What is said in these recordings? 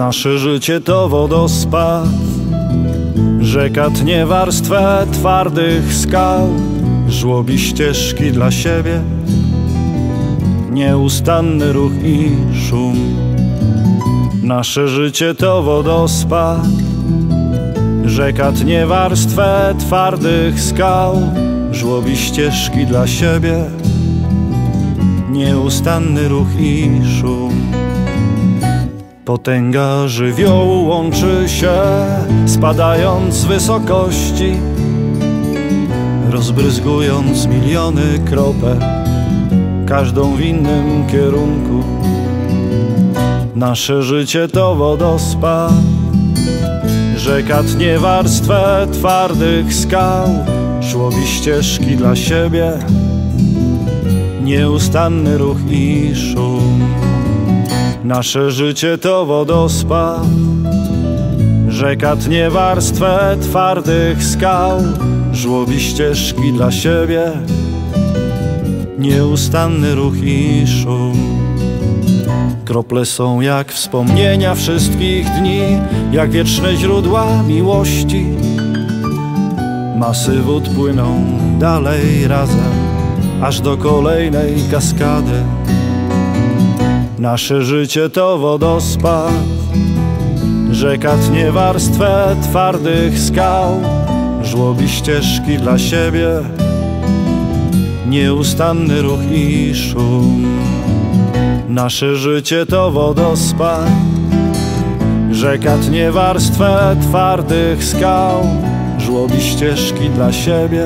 Nasze życie to wodospad, rzeka tnie warstwę twardych skał, żłobi ścieżki dla siebie, nieustanny ruch i szum. Nasze życie to wodospad, rzeka tnie warstwę twardych skał, żłobi ścieżki dla siebie, nieustanny ruch i szum. Potęga żywiołu łączy się, spadając z wysokości, rozbryzgując miliony kropel, każdą w innym kierunku. Nasze życie to wodospad, rzeka tnie warstwę twardych skał, żłobi ścieżki dla siebie, nieustanny ruch i szum. Nasze życie to wodospad, rzeka tnie warstwę twardych skał, żłobi ścieżki dla siebie, nieustanny ruch i szum. Krople są jak wspomnienia wszystkich dni, jak wieczne źródła miłości. Masy wód płyną dalej razem, aż do kolejnej kaskady. Nasze życie to wodospad, rzeka tnie warstwę twardych skał, żłobi ścieżki dla siebie, nieustanny ruch i szum. Nasze życie to wodospad, rzeka tnie warstwę twardych skał, żłobi ścieżki dla siebie,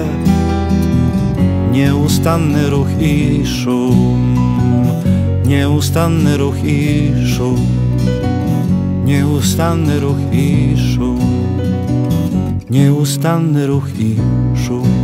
nieustanny ruch i szum. Nieustanny ruch i szum, nieustanny ruch i szum, nieustanny ruch i szum.